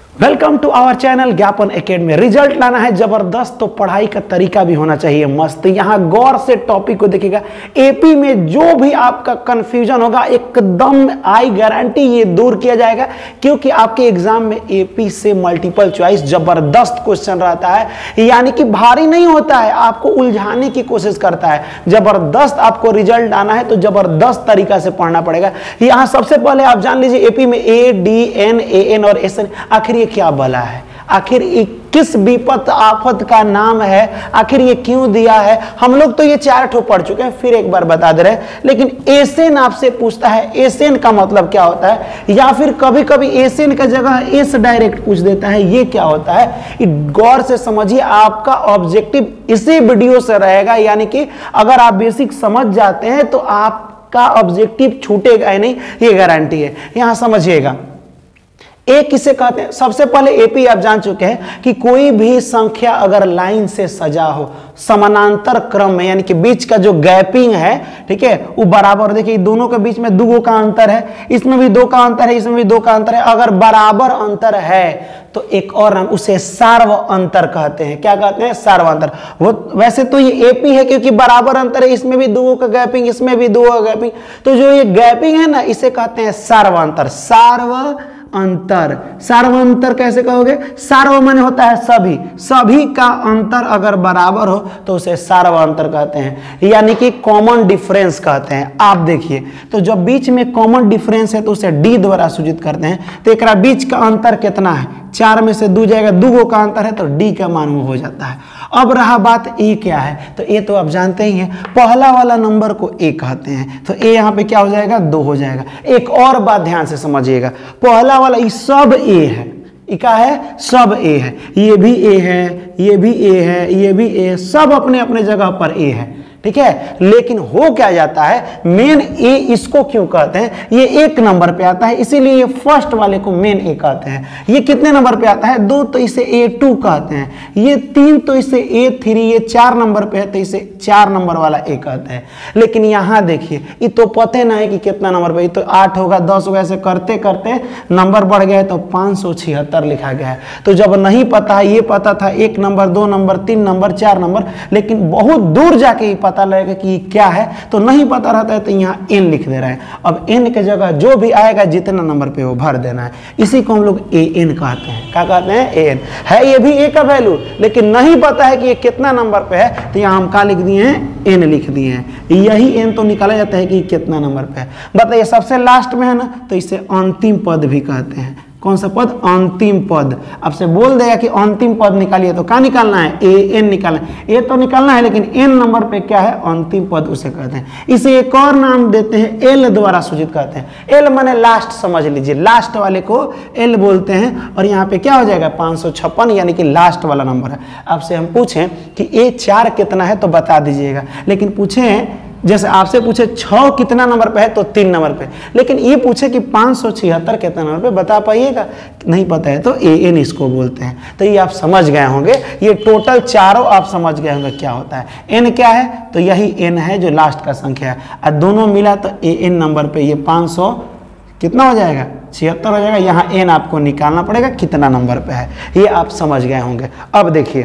Welcome to our channel Gyapan academy. Result लाना है जबरदस्त तो पढ़ाई का तरीका भी होना चाहिए मस्त। यहाँ गौर से टॉपिक को देखिएगा। एपी में जो भी आपका कंफ्यूजन होगा एकदम आई गारंटी ये दूर किया जाएगा, क्योंकि आपके एग्जाम में एपी से मल्टीपल चॉइस जबरदस्त क्वेश्चन रहता है, यानी कि भारी नहीं होता है, आपको उलझाने की कोशिश करता है। जबरदस्त आपको रिजल्ट आना है तो जबरदस्त तरीका से पढ़ना पड़ेगा। यहाँ सबसे पहले आप जान लीजिए एपी में A D N A N और एस एन आखिर ये क्या बला है, आखिर किस विपत आफत का नाम है, आखिर ये क्यों दिया है। हम लोग तो ये 4 ठो पढ़ चुके हैं, फिर एक बार बता दे रहे हैं। लेकिन एसेन आपसे पूछता है, एसेन का मतलब क्या होता है, या फिर कभी कभी एसेन का जगह एस डायरेक्ट पूछ देता है, ये क्या होता है। गौर से समझिए, आपका ऑब्जेक्टिव इसी वीडियो से रहेगा, यानी कि अगर आप बेसिक समझ जाते हैं तो आपका ऑब्जेक्टिव छूटेगा ही नहीं, ये गारंटी है। यहां समझिएगा ए किसे कहते हैं। सबसे पहले एपी आप जान चुके हैं कि कोई भी संख्या अगर लाइन से सजा हो समानांतर क्रम में, यानी कि बीच का जो गैपिंग है, ठीक है, वो बराबर। देखिए दोनों के बीच में 2 का अंतर है, इसमें भी 2 का अंतर है, इसमें भी 2 का अंतर है। अगर बराबर अंतर है तो एक और नाम, उसे सार्व अंतर कहते हैं। क्या कहते हैं? सार्व अंतर। वो वैसे तो ये एपी है क्योंकि बराबर अंतर है, इसमें भी 2 का गैपिंग, इसमें भी 2 का गैपिंग, तो जो ये गैपिंग है ना, इसे कहते हैं सार्व अंतर। सार्व अंतर, सार्व अंतर कैसे कहोगे? सार्व माने होता है सभी, सभी का अंतर अगर बराबर हो तो उसे सार्व अंतर कहते हैं, यानी कि कॉमन डिफरेंस कहते हैं। आप देखिए तो जब बीच में कॉमन डिफरेंस है तो उसे डी द्वारा सूचित करते हैं। तो एक बीच का अंतर कितना है? 4 में से 2 जाएगा, 2 का अंतर है तो डी का मान वो हो जाता है। अब रहा बात ए क्या है, तो ए तो आप जानते ही हैं, पहला वाला नंबर को ए कहते हैं, तो ए यहाँ पे क्या हो जाएगा? 2 हो जाएगा। एक और बात ध्यान से समझिएगा, पहला वाला ये सब ए है, क्या है? सब ए है, ये भी ए है, ये भी ए है, ये भी ए, सब अपने अपने जगह पर ए है, ठीक है। लेकिन हो क्या जाता है, मेन ए इसको क्यों कहते हैं? ये 1 नंबर पे आता है, इसीलिए ये फर्स्ट वाले को मेन ए कहते हैं। ये कितने नंबर पे आता है? 2, तो इसे A2 कहते हैं। ये 3 तो इसे A3, ये 4 नंबर पे है तो इसे 4 नंबर वाला ए कहते हैं। लेकिन यहाँ देखिए, ये तो पता ना है कि कितना नंबर पे, ये तो 8 होगा, 10 होगा, ऐसे करते करते नंबर बढ़ गया है तो 576 लिखा गया है। तो जब नहीं पता है, ये पता था 1 नंबर, 2 नंबर, 3 नंबर, 4 नंबर, लेकिन बहुत दूर जाके पता लगेगा कि क्या है, तो नहीं पता रहता है तो यहाँ एन लिख दे रहा है। अब एन के जगह जो भी आएगा जितना नंबर पे वो भर देना है, इसी को हम लोग ए एन कहते हैं। क्या कहते हैं? ए एन है, ये भी ए का वैल्यू, लेकिन नहीं पता है कि ये कितना नंबर पे है, तो यहाँ हम क्या लिख दिए हैं? एन लिख दिए हैं। यही एन तो निकाला जाता है कि कितना नंबर पे है। बताइए सबसे लास्ट में है ना, तो इसे अंतिम पद भी कहते हैं। कौन सा पद? अंतिम पद। आपसे बोल देगा कि अंतिम पद निकालिए, तो क्या निकालना है? ए एन निकालना है। ए तो निकालना है, लेकिन एन नंबर पे क्या है? अंतिम पद, उसे कहते हैं। इसे एक और नाम देते हैं, एल द्वारा सूचित करते हैं। एल माने लास्ट, समझ लीजिए, लास्ट वाले को एल बोलते हैं। और यहाँ पे क्या हो जाएगा? 556, यानी कि लास्ट वाला नंबर है। आपसे हम पूछें कि A4 कितना है तो बता दीजिएगा, लेकिन पूछें जैसे आपसे पूछे 6 कितना नंबर पे है तो 3 नंबर पे, लेकिन ये पूछे कि 576 कितना नंबर पे, बता पाइएगा? नहीं पता है तो ए एन इसको बोलते हैं। तो ये आप समझ गए होंगे, ये टोटल चारों आप समझ गए होंगे क्या होता है। एन क्या है? तो यही एन है जो लास्ट का संख्या है, और दोनों मिला तो ए एन नंबर पे ये 500 कितना हो जाएगा? 76 हो जाएगा। यहाँ एन आपको निकालना पड़ेगा कितना नंबर पे है, ये आप समझ गए होंगे। अब देखिए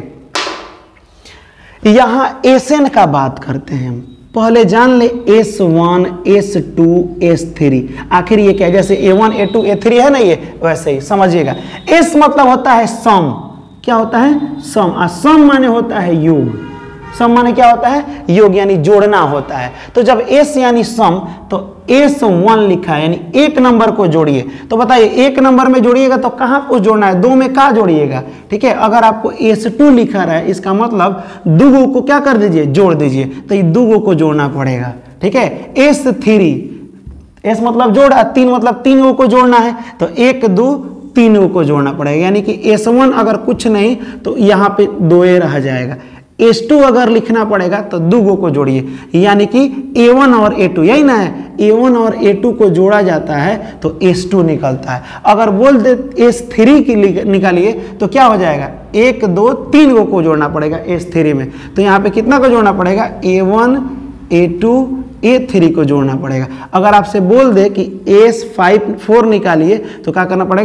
यहाँ एसएन का बात करते हैं हम। पहले जान ले S1, S2, S3, आखिर ये क्या है? जैसे A1, A2, A3 है ना, ये वैसे ही समझिएगा। S मतलब होता है सम। क्या होता है? सम। और सम माने होता है योग। सम माने क्या होता है? योग, यानी जोड़ना होता है। तो जब S यानी सम, तो S1 लिखा है, यानी 1 नंबर को जोड़िए। तो बताइए 1 नंबर में जोड़िएगा तो कहाँ को जोड़ना है? 2 में कहाँ जोड़िएगा? ठीक है, अगर आपको S2 लिखा रहा है, इसका मतलब 2 को क्या कर दीजिए? जोड़ दीजिए। तो ये 2 को जोड़ना पड़ेगा, ठीक है। S3, S मतलब जोड़ा, 3 मतलब 3 को जोड़ना है, तो 1, 2, 3 को जोड़ना पड़ेगा। यानी कि S1 अगर कुछ नहीं तो यहाँ पे 2 रह जाएगा। S2 अगर लिखना पड़ेगा तो 2 को जोड़िए, यानी कि A1 और A2, यही ना है, A1 और A2 को जोड़ा जाता है तो S2 निकलता है। अगर बोल दे S3 की निकालिए तो क्या हो जाएगा? 1, 2, 3 को जोड़ना पड़ेगा S3 में। तो यहाँ पे कितना को जोड़ना पड़ेगा? A1, A2, A3 को जोड़ना पड़ेगा। अगर आपसे बोल दे कि S4 निकालिए तो क्या करना पड़ेगा?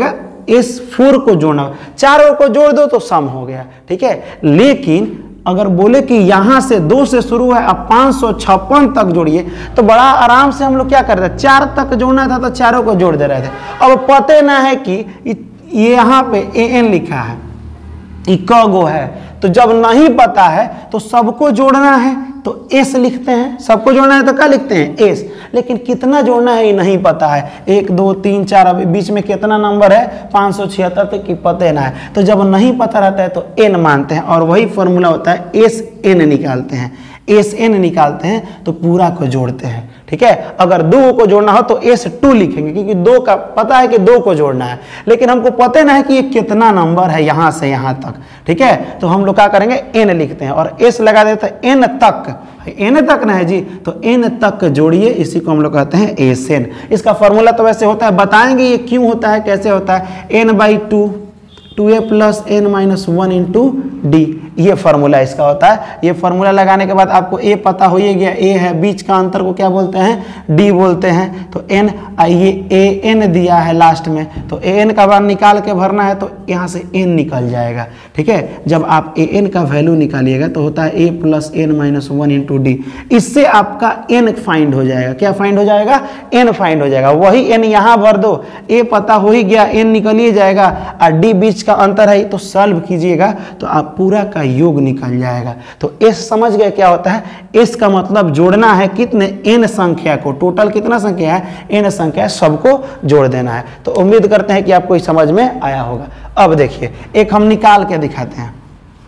S4 को जोड़ना, चारों को जोड़ दो तो सम हो गया, ठीक है। लेकिन अगर बोले कि यहां से 2 से शुरू है अब 556 तक जोड़िए, तो बड़ा आराम से हम लोग क्या कर रहे थे, 4 तक जोड़ना था तो चारों को जोड़ दे रहे थे। अब पता ना है कि ये यहाँ पे an लिखा है, ये क गो है, तो जब नहीं पता है तो सबको जोड़ना है तो s लिखते हैं, सबको जोड़ना है तो क्या लिखते हैं s। लेकिन कितना जोड़ना है ये नहीं पता है, 1 2 3 4, अभी बीच में कितना नंबर है 576 तक की पता ना है। तो जब नहीं पता रहता है तो n मानते हैं और वही फॉर्मूला होता है SN निकालते हैं। SN निकालते हैं तो पूरा को जोड़ते हैं, ठीक है। अगर 2 को जोड़ना हो तो S2 लिखेंगे क्योंकि 2 का पता है कि 2 को जोड़ना है, लेकिन हमको पता ना है कि ये कितना नंबर है यहां से यहां तक, ठीक है। तो हम लोग क्या करेंगे n लिखते हैं और s लगा देते हैं n तक ना है जी, तो n तक जोड़िए, इसी को हम लोग कहते हैं SN। इसका फॉर्मूला तो वैसे होता है, बताएंगे ये क्यों होता है, कैसे होता है, n/2 2a + n - 1 × d, ये फार्मूला इसका होता है। ये फार्मूला लगाने के बाद आपको a पता हो ही गया, a है, बीच का अंतर को क्या बोलते हैं, d बोलते हैं। तो n, ये an दिया है लास्ट में, तो an का मान निकाल के भरना है तो यहाँ से n निकल जाएगा, ठीक है। जब आप an का वैल्यू निकालिएगा तो होता है a + n - 1 × d, इससे आपका n फाइंड हो जाएगा। क्या फाइंड हो जाएगा, n फाइंड हो जाएगा। वही n यहाँ भर दो, a पता हो ही गया, n निकल ही जाएगा और d बीच का अंतर है, तो सॉल्व कीजिएगा तो आप पूरा का योग निकल जाएगा। तो s समझ गए क्या होता है, s का मतलब जोड़ना है कितने, n संख्या को, टोटल कितना संख्या है, n संख्या, सबको जोड़ देना है। तो उम्मीद करते हैं कि आपको समझ में आया होगा। अब देखिए एक हम निकाल के दिखाते हैं,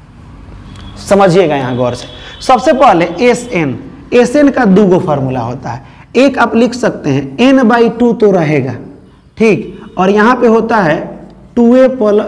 समझिएगा यहाँ गौर से। सबसे पहले SN का 2 फार्मूला होता है, एक आप लिख सकते हैं n/2 तो रहेगा, ठीक, और यहाँ पे होता है 2a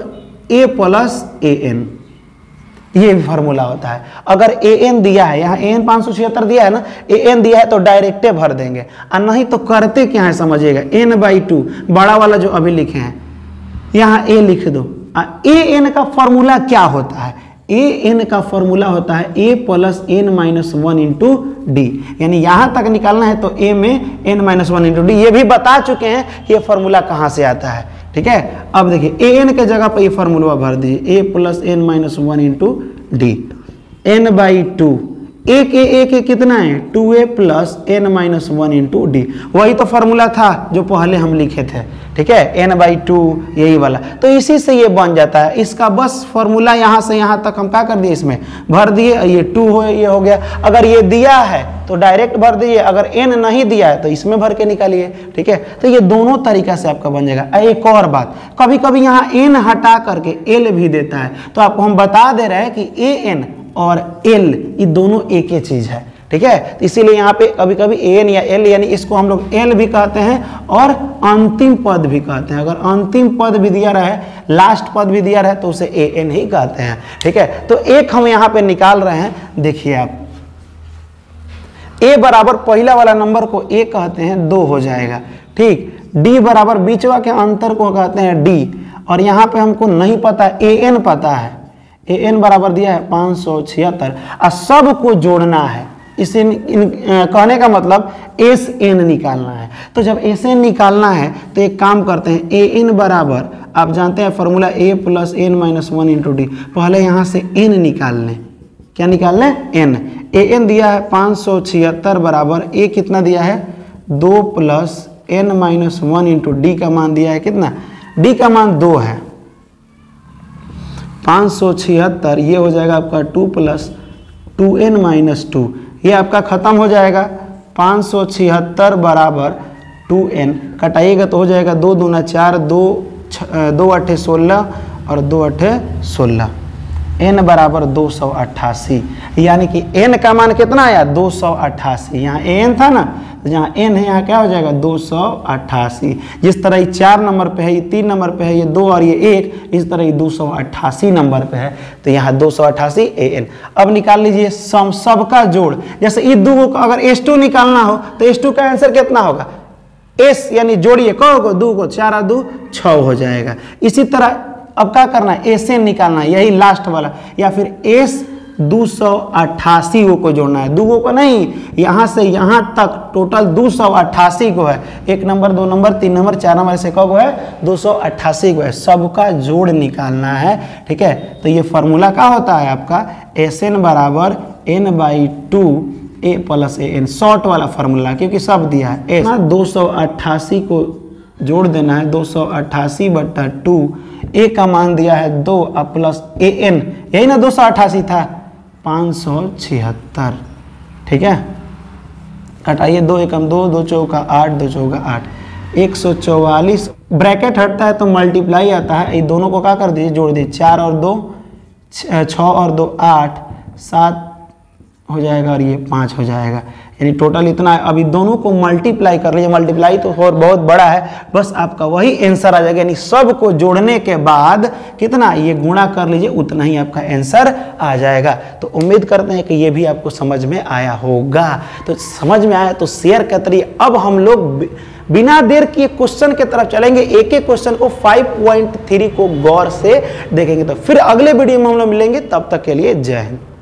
+ an, ये भी फार्मूला होता है। अगर an दिया है, यहाँ an 576 दिया है ना, an दिया है तो डायरेक्टे भर देंगे, और नहीं तो करते क्या है समझिएगा, n/2 बड़ा वाला जो अभी लिखे हैं यहाँ a लिख दो। an का फार्मूला क्या होता है, an का फार्मूला होता है a + n - 1 × d, यानी यहाँ तक निकालना है तो a में n - 1 × d। ये भी बता चुके हैं कि ये फार्मूला कहाँ से आता है, ठीक है। अब देखिए an के जगह पर ये फार्मूला भर दीजिए, a + n - 1 × d, n/2, एक कितना है 2a + n - 1 × d, वही तो फार्मूला था जो पहले हम लिखे थे, ठीक है, n/2 यही वाला। तो इसी से ये बन जाता है, इसका बस फार्मूला यहाँ से यहाँ तक हम क्या कर दिए, इसमें भर दिए, ये 2 हो, ये हो गया। अगर ये दिया है तो डायरेक्ट भर दीजिए, अगर n नहीं दिया है तो इसमें भर के निकालिए, ठीक है। तो ये दोनों तरीका से आपका बन जाएगा। एक और बात, कभी कभी यहाँ n हटा करके l भी देता है, तो आपको हम बता दे रहे हैं कि an और l ये दोनों एक ही चीज है, ठीक है। तो इसीलिए यहाँ पे कभी कभी an या l, यानी इसको हम लोग l भी कहते हैं और अंतिम पद भी कहते हैं। अगर अंतिम पद भी दिया रहे, लास्ट पद भी दिया रहे तो उसे an ही कहते हैं, ठीक है। तो एक हम यहाँ पे निकाल रहे हैं, देखिए आप, a बराबर पहला वाला नंबर को a कहते हैं, 2 हो जाएगा, ठीक। d बराबर बीचवा के अंतर को कहते हैं d, और यहाँ पे हमको नहीं पता, an पता है, an बराबर दिया है 576 और सबको जोड़ना है। इसे कहने का मतलब SN निकालना है। तो जब SN निकालना है तो एक काम करते हैं, an बराबर, आप जानते हैं फॉर्मूला a + n - 1 × d, पहले यहाँ से n निकाल लें। क्या निकाल लें, n। an दिया है 576 बराबर a कितना दिया है, 2 + n - 1 × d का मान दिया है कितना, d का मान 2 है, 576, ये हो जाएगा आपका 2 + 2n - 2, ये आपका खत्म हो जाएगा। 576 बराबर 2n, कटाइएगा तो हो जाएगा 2 दूना 4, 2 8 16 और 2 8 16, n बराबर 288, यानी कि n का मान कितना आया, 288। यहाँ an था ना, तो जहाँ n है यहाँ क्या हो जाएगा 288। जिस तरह ये 4 नंबर पे है, ये 3 नंबर पे है, ये 2 और ये 1, इस तरह ये 288 नंबर पे है, तो यहाँ 288 an। अब निकाल लीजिए सम, सबका जोड़। जैसे ये 2 को अगर S2 निकालना हो तो S2 का आंसर कितना होगा, S, यानी जोड़िए, को 2 को 4 और 2 6 हो जाएगा। इसी तरह अब क्या करना है, SN निकालना है, यही लास्ट वाला, या फिर 288 को जोड़ना है, दूगो को नहीं, यहाँ से यहाँ तक टोटल 288 को है। 1 नंबर 2 नंबर 3 नंबर 4 नंबर से को है 288 को है, सबका जोड़ निकालना है। ठीक है, तो ये फार्मूला क्या होता है आपका Sn बराबर n/2 a + an, शॉर्ट वाला फार्मूला, क्योंकि सब दिया है। 288 को जोड़ देना है, 288/2, a का मान दिया है 2 + an, यही ना 288 था, 576। ठीक है, घटाइए 2 एकम 2, 2 चौका 8, 2 चौका 8, 144। ब्रैकेट हटता है तो मल्टीप्लाई आता है, ये दोनों को क्या कर दीजिए, जोड़ दीजिए, 4 और 2 6 और 2 8, 7 हो जाएगा और ये 5 हो जाएगा, यानी टोटल इतना है। अभी दोनों को मल्टीप्लाई कर लीजिए, मल्टीप्लाई तो और बहुत बड़ा है, बस आपका वही आंसर आ जाएगा, यानी सब को जोड़ने के बाद कितना ये गुणा कर लीजिए, उतना ही आपका आंसर आ जाएगा। तो उम्मीद करते हैं कि ये भी आपको समझ में आया होगा। तो समझ में आया तो शेयर करिए। अब हम लोग बिना देर किए क्वेश्चन की तरफ चलेंगे, एक एक क्वेश्चन को 5.3 को गौर से देखेंगे। तो फिर अगले वीडियो में हम लोग मिलेंगे, तब तक के लिए जय हिंद।